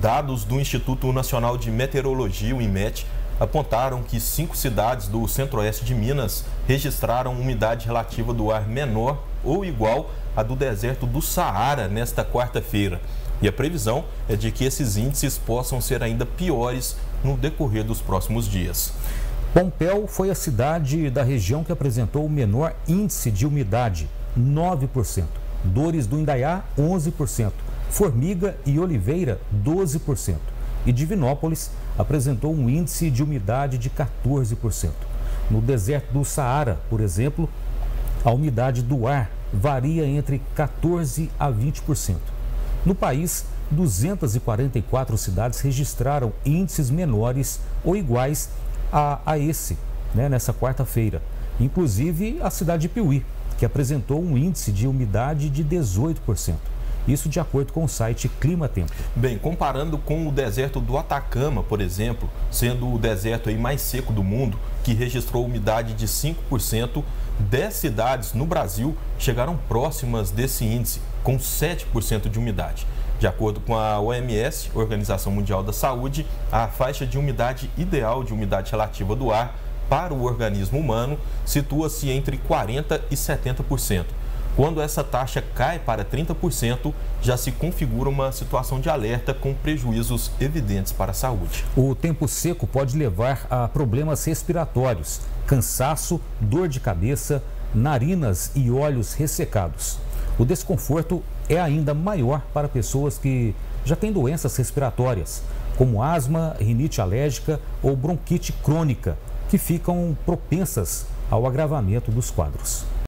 Dados do Instituto Nacional de Meteorologia, o INMET, apontaram que 5 cidades do centro-oeste de Minas registraram umidade relativa do ar menor ou igual à do deserto do Saara nesta quarta-feira. E a previsão é de que esses índices possam ser ainda piores no decorrer dos próximos dias. Pompéu foi a cidade da região que apresentou o menor índice de umidade, 9%. Dores do Indaiá, 11%. Formiga e Oliveira, 12%. E Divinópolis apresentou um índice de umidade de 14%. No deserto do Saara, por exemplo, a umidade do ar varia entre 14% a 20%. No país, 244 cidades registraram índices menores ou iguais a esse, nessa quarta-feira. Inclusive a cidade de Piuí, que apresentou um índice de umidade de 18%. Isso de acordo com o site Clima Tempo. Bem, comparando com o deserto do Atacama, por exemplo, sendo o deserto mais seco do mundo, que registrou umidade de 5%, 10 cidades no Brasil chegaram próximas desse índice, com 7% de umidade. De acordo com a OMS, Organização Mundial da Saúde, a faixa de umidade ideal de umidade relativa do ar para o organismo humano situa-se entre 40% e 70%. Quando essa taxa cai para 30%, já se configura uma situação de alerta com prejuízos evidentes para a saúde. O tempo seco pode levar a problemas respiratórios, cansaço, dor de cabeça, narinas e olhos ressecados. O desconforto é ainda maior para pessoas que já têm doenças respiratórias, como asma, rinite alérgica ou bronquite crônica, que ficam propensas ao agravamento dos quadros.